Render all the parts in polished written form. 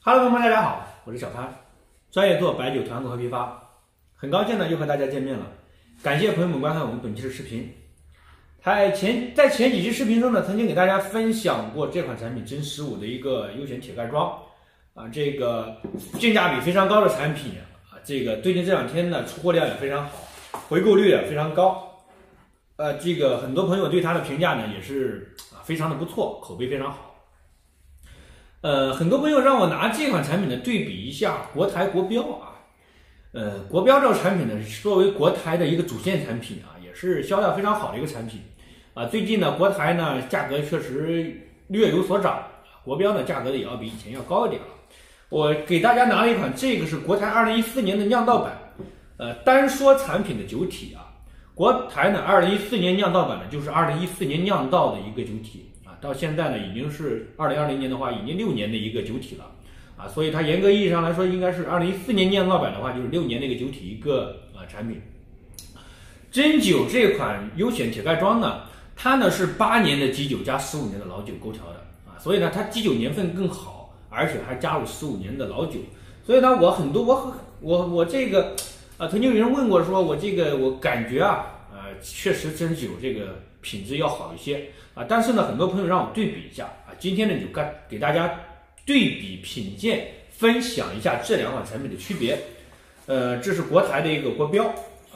Hello， 朋友们，大家好，我是小潘，专业做白酒团购和批发，很高兴呢又和大家见面了。感谢朋友们观看我们本期的视频。在前几期视频中呢，曾经给大家分享过这款产品真15的一个优选铁盖装这个性价比非常高的产品这个最近这2天呢出货量也非常好，回购率也非常高。这个很多朋友对它的评价呢也是非常的不错，口碑非常好。很多朋友让我拿这款产品呢对比一下国台国标国标这个产品呢是作为国台的一个主线产品也是销量非常好的一个产品最近呢国台呢价格确实略有所涨，国标呢价格也要比以前要高一点了。我给大家拿了一款，这个是国台2014年的酿造版，单说产品的酒体国台呢2014年酿造版呢就是2014年酿造的一个酒体到现在呢已经是2020年的话已经6年的一个酒体了所以它严格意义上来说应该是2014年酿造版的话就是6年的一个酒体一个产品。真酒这款优选铁盖装呢，它呢是8年的基酒加15年的老酒勾调的所以呢它基酒年份更好，而且还加入15年的老酒。所以呢我这个曾经有人问过说我感觉确实真酒这个品质要好一些但是呢很多朋友让我对比一下今天呢就给大家对比品鉴分享一下这2款产品的区别。这是国台的一个国标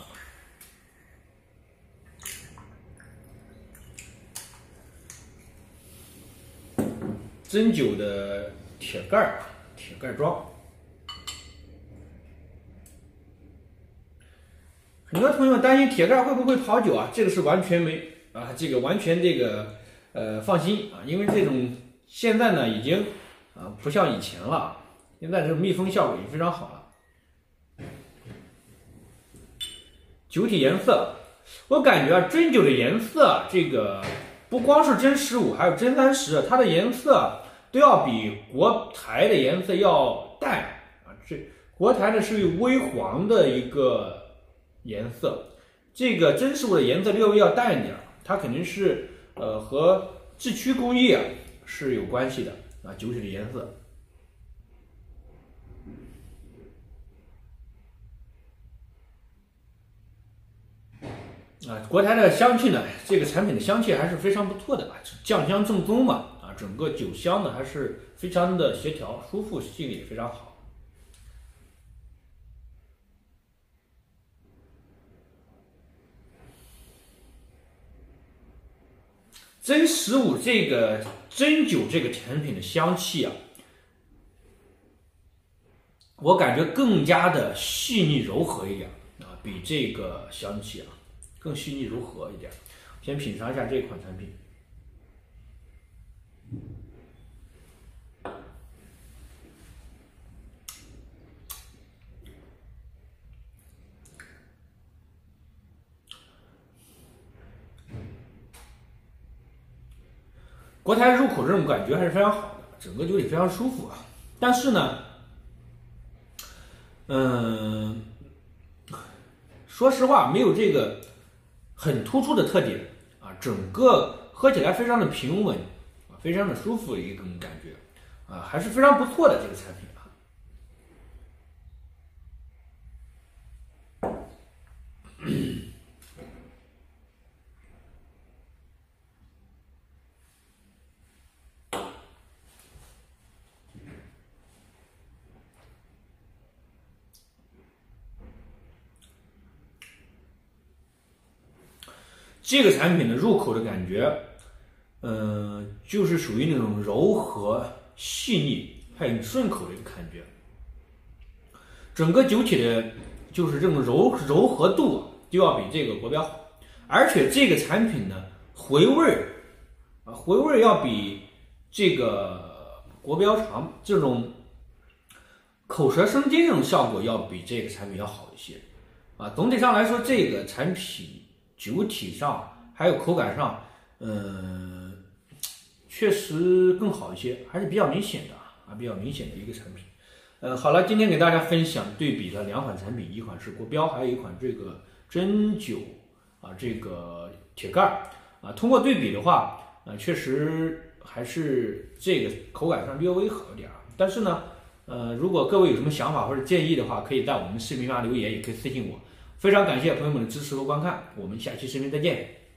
真酒的铁盖装。很多朋友担心铁盖会不会跑酒这个是完全放心因为这种现在呢已经不像以前了，现在这种密封效果已经非常好了。酒体颜色，我感觉真酒的颜色这个不光是真15还有真30，它的颜色都要比国台的颜色要淡这国台呢是微黄的一个颜色，这个真15的颜色略微要淡一点，它肯定是和制曲工艺是有关系的酒体的颜色。国台的香气呢，这个产品的香气还是非常不错的酱香正宗嘛整个酒香呢还是非常的协调舒服，细腻非常好。真15这个真酒这个产品的香气我感觉更加的细腻柔和一点比这个香气更细腻柔和一点。先品尝一下这款产品。国台入口这种感觉还是非常好的，整个酒体非常舒服但是呢说实话没有这个很突出的特点整个喝起来非常的平稳非常的舒服的一种感觉还是非常不错的这个产品这个产品的入口的感觉就是属于那种柔和细腻很顺口的一个感觉，整个酒体的就是这种柔和度就要比这个国标好，而且这个产品呢回味要比这个国标长，这种口舌生津这种效果要比这个产品要好一些总体上来说这个产品酒体上还有口感上确实更好一些，还是比较明显的比较明显的一个产品。好了，今天给大家分享对比了2款产品，一款是国标，还有一款这个真酒这个铁盖通过对比的话确实还是这个口感上略微好一点但是呢如果各位有什么想法或者建议的话，可以在我们视频下留言，也可以私信我。非常感谢朋友们的支持和观看，我们下期视频再见。